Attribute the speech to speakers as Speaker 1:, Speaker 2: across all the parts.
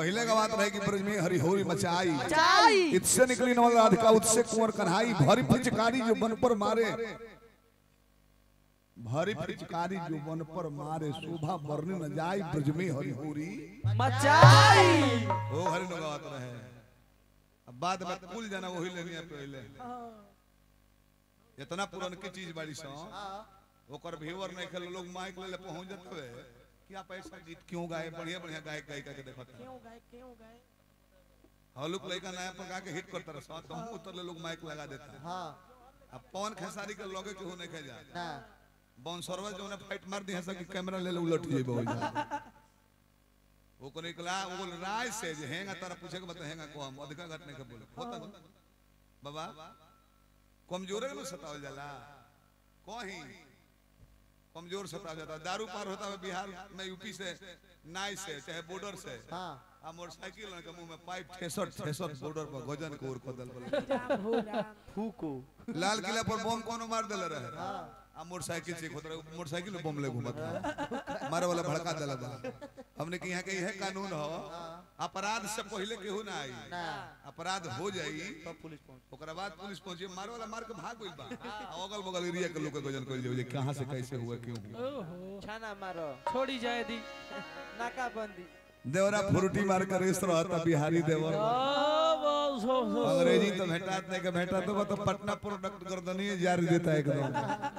Speaker 1: पहले का बात रहे कि ब्रज में हरिहोरी मचाई इससे निकली नवल राधिका उससे कुंवर कन्हाई भरी पिचकारी जो बन पर मारे भरी पिचकारी जो बन पर मारे शोभा बरने न जाए ब्रज में हरिहोरी
Speaker 2: मचाई
Speaker 1: ओ हरि न बात रहे अब बाद में कुल जाना वही लेनी है पहले इतना पुरान की चीज बाड़ी सो ओकर व्यूअर नहीं खेल लोग माइक ले पहुंच जाते है क्या पैसा गीत क्यों गाए बढ़िया बढ़िया गायक गायिका के देखो
Speaker 2: क्यों गाए
Speaker 1: हलुक लड़का नया पका के हिट करता रहा तो हम उतर ले लोग माइक लगा देता है
Speaker 2: हां
Speaker 1: अब पवन खेसारी के लोगे केहू नहीं खे जा
Speaker 2: ना
Speaker 1: बाउंसरवा जो ने फाइट मार दी है सब कैमरा ले उलट जेबो हो जा वो को निकला वो राय से जे हेंगा तारा पूछे के बता हेंगा को हम अधिका घटने के बोले होता बाबा कमजोर है सतावल जाला कोही कमजोर सतावल जाता दारू पार होता है बिहार में यूपी से नाई से चाहे बॉर्डर से हां आ मोटरसाइकिल के मुंह में पाइप 66 बॉर्डर पर गजन को और कदल बोले
Speaker 2: फूको
Speaker 1: लाल किला पर बम कोनो मार देले रहे हां आ मोटरसाइकिल से खोद रहे मोटरसाइकिल में बम ले घुमत है मारे वाला भड़का देला बा हमने कि यहां के यह कानून हो अपराध से पहले केहू ना आई अपराध हो जाई
Speaker 2: तो पुलिस पहुंच
Speaker 1: ओकरा बाद पुलिस पहुंचे मारे वाला मार के भाग गइल बा अगल बगल एरिया के लोग के गजन कइल जे कहां से कैसे हुआ क्यों
Speaker 2: ओहो छाना मारो छोड़ी जाए दी नाका बंदी
Speaker 1: देवरा फुरुटी मार कर इस रहता बिहारी देवर अंग्रेजी तो भेटात नहीं के भेटा तो पटना प्रोडक्ट गर्दनी जारी देता है एकदम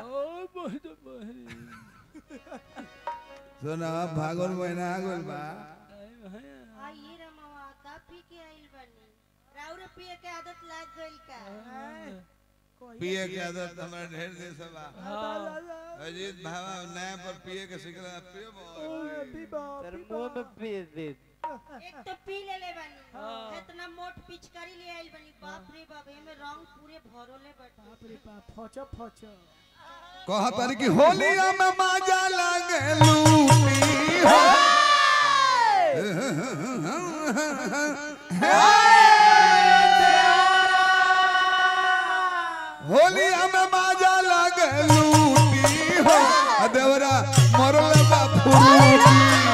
Speaker 1: सुना भागल महीना आगल बा
Speaker 3: आइए रमवा काफी के आइल बनी राउर पिए के आदत लाग गइल का
Speaker 1: पिए के आदत हमरा ढेर दिन से बा अजीत भावा नया पर पिए के सिखला पियो
Speaker 2: तेरे मुंह में पी दे
Speaker 3: एक तो पी ले बनी इतना मोट पिचकारी ले आइल बनी बाप रे बाप एमे रंग पूरे भरोले बट बाप रे बाप फचो
Speaker 1: कहत कि होलिया में माजा लागे लूटी हो होलिया में माजा लागे लूटी हो देवरा मरले बा फुरूटी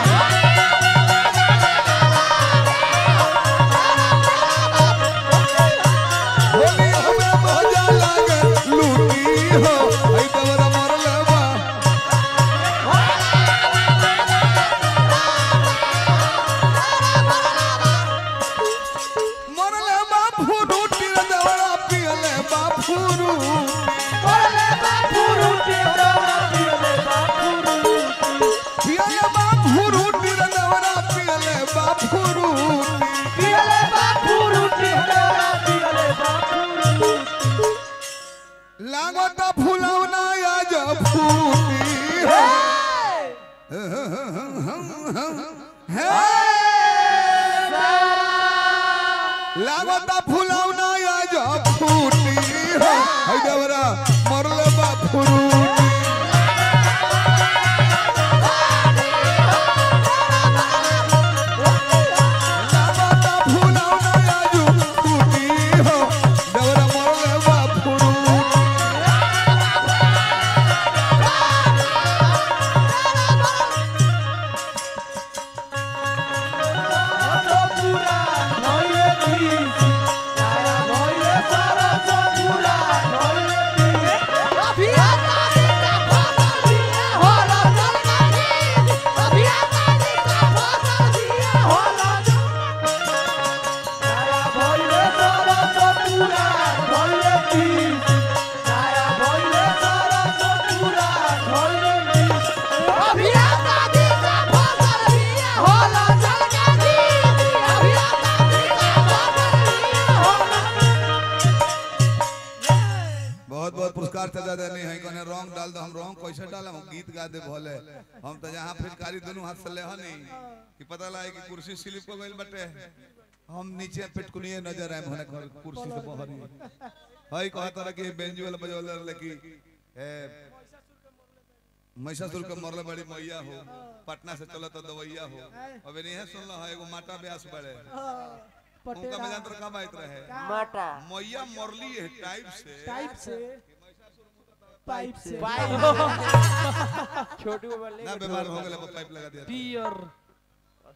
Speaker 1: होलिया में माजा लागे लूटी हो देवरा मरले बा मरले बा फुरूटी देवरा पियले बा लागता फुलौना आज फूटी लागता फुलौना आज फूटी है देवरा मरले बा फुरूटी रंग डाल दो हम रंग कैसे डाला हम गीत गा दे भोले हम तो यहाँ फिटकारी दोनों हाथ से ले नहीं कि पता लगे कि कुर्सी स्लिप को गइल बटे हम नीचे पिटकुनिए नजर आए होने कुर्सी से बाहर हई कहत रहा कि बेंजी वाला बजवल लकी महिषासुर के मरले बड़ी मैया हो पटना से चला तो दवैया हो अबे नहीं है सुन लो है एगो माटा ब्यास बड़े उनका मजांतर कब आइत रहे
Speaker 2: माटा
Speaker 1: मैया मरली है टाइप से
Speaker 2: पाइप से छोटू वाले
Speaker 1: ना बीमार हो गए पाइप लगा दिया
Speaker 2: पियर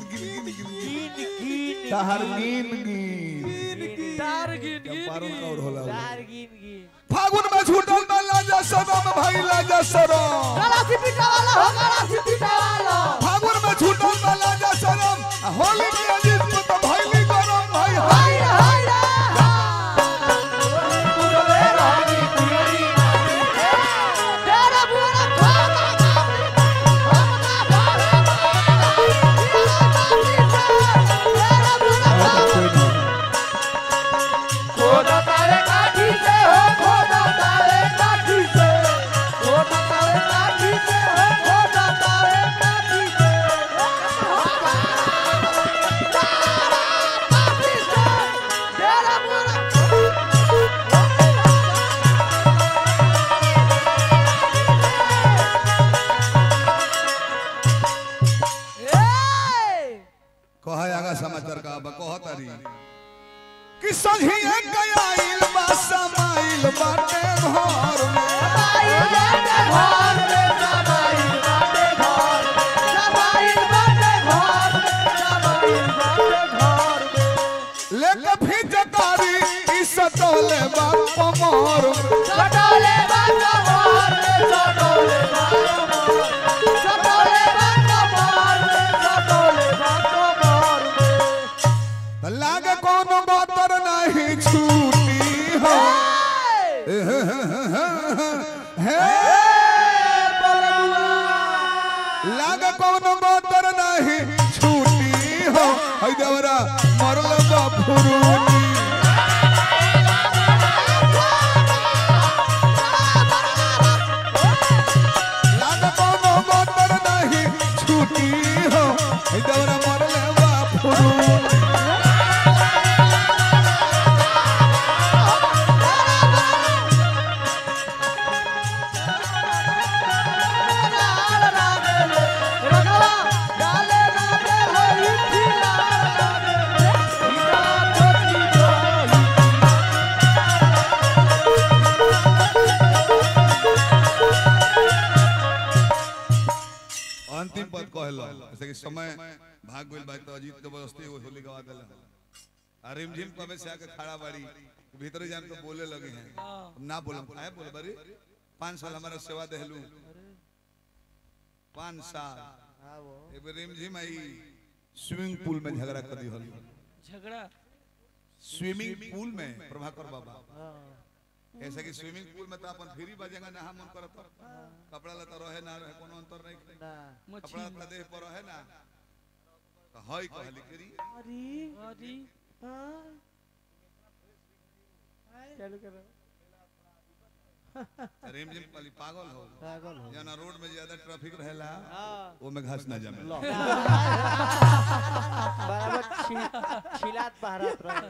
Speaker 1: ताहर गिन गिन
Speaker 4: तार गिन
Speaker 1: पारो का और होला
Speaker 2: तार गिन गिन
Speaker 1: फागुन में छूटल बा लाजा सनम भाई लाजा सनम
Speaker 3: गला से पीटा वाला हो गला से पीटा वाला
Speaker 1: फागुन में छूटल बा लाजा सनम होली में अजीत को तो भइली गरम भाई हाय
Speaker 3: हाय
Speaker 2: पुरले रानी पुरी
Speaker 3: तेरा बुरा खाता
Speaker 2: खोदा तारे काठी से हो खोदा तारे काठी से खोदा तारे काठी से हो खोदा तारे काठी से
Speaker 3: तेरा बुरा
Speaker 1: कहा आगा समाचार का अब कहतारी कि संझिया गयाइल बा समाइल बाटे घर में लेके फिजकारी ई सटोले बा कमर
Speaker 3: सटोले बाबा मार सटोले बाबा सटोले बाबा मार सटोले बाबा मार
Speaker 1: लागे कोनो बातर नहीं छूटी हो हे लागे कोनो बातर नहीं छूटी हो हई देवरा मरल बा फुरूनी लागे कोनो बातर नहीं छूटी हो हई देवरा मरल बा फुरूनी अंतिम पद कहलो जैसे कि समय भाग गइल बा तो अजीत जबरदस्ती होली गवा देला आ रिमझिम कबे से आके खड़ा बाड़ी भीतर जान तो बोले लगे हैं ना बोलम काहे बोले बारी 5 साल हमारा सेवा देहलू 5 साल एक बार रिमझिम आई स्विमिंग पूल में झगड़ा कर दी हल
Speaker 4: झगड़ा
Speaker 1: स्विमिंग पूल में प्रभाकर बाबा ऐसा कि स्विमिंग पूल में तो अपन फ्री बजेगा ना हम मन करत कपड़ा लता रहे ना रहे कोनो अंतर नहीं कपड़ा लता देह पर रहे ना तो हई कहली करी
Speaker 4: अरे अरे चालू करो
Speaker 1: रिमझिम वाली पागल हो
Speaker 2: पागल हो
Speaker 1: या ना रोड में ज्यादा ट्रैफिक रहेला वो में घास ना जमे
Speaker 2: बराबर छिलात बहरात रहे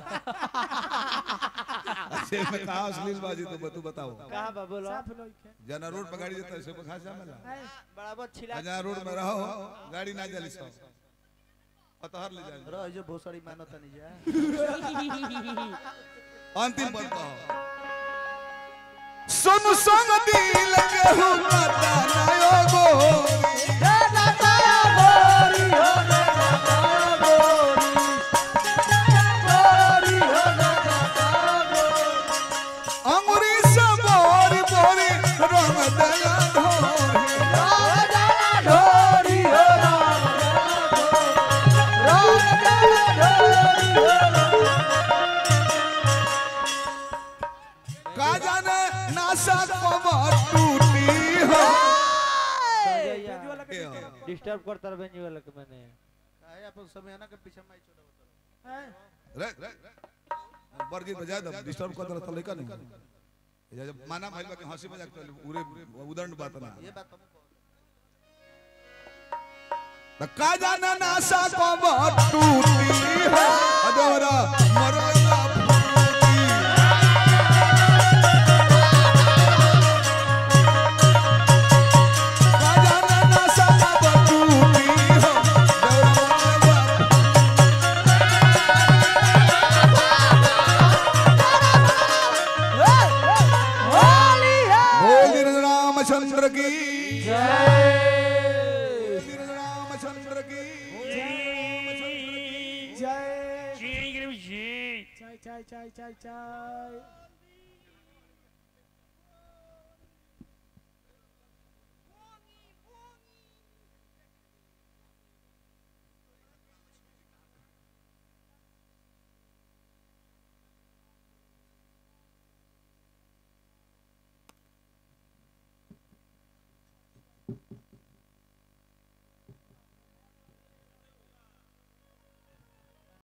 Speaker 1: अच्छे में कहा अश्लील बाजी तो तू बताओ
Speaker 2: कहां बा बोलो
Speaker 1: जना रोड पे गाड़ी जाता है से घास जमेला
Speaker 2: बराबर छिलात
Speaker 1: जना रोड में रहो गाड़ी ना चली सो अतहर ले जाए
Speaker 2: रह जो भोसड़ी मानो तनी जा
Speaker 1: अंतिम पद कहो सुन संग दिल के हो पता ना गो
Speaker 3: दादा ताया गोरी हो दादा ताया गोरी हो दादा ताया गोरी
Speaker 1: अंगुरी से बोरी बोरी रंग दला
Speaker 3: ढोरी हो
Speaker 1: का जाने नासा कमर टूटी हो
Speaker 2: वाला के
Speaker 1: के
Speaker 5: डिस्टर्ब करता रहे बेंजी वाला के मैंने
Speaker 2: काहे अपन समय ना के पीछे माई छोड़ा बता हैं
Speaker 1: रे बरगीत बजा दो डिस्टर्ब कर देला त लइका नहीं ये जब माना भइल बा के हंसी मजाक चल पूरे उदाहरण बात ना
Speaker 2: ये बात तुम
Speaker 1: त का जाना नासा को टूटी है अदोरा मरला फूटी का जाना नासा को टूटी है अदोरा
Speaker 2: होली है
Speaker 1: बोल रामचंद्र की
Speaker 2: जय
Speaker 1: रामचंद्र की
Speaker 2: जय
Speaker 4: चाय चाय चाय चाय चाय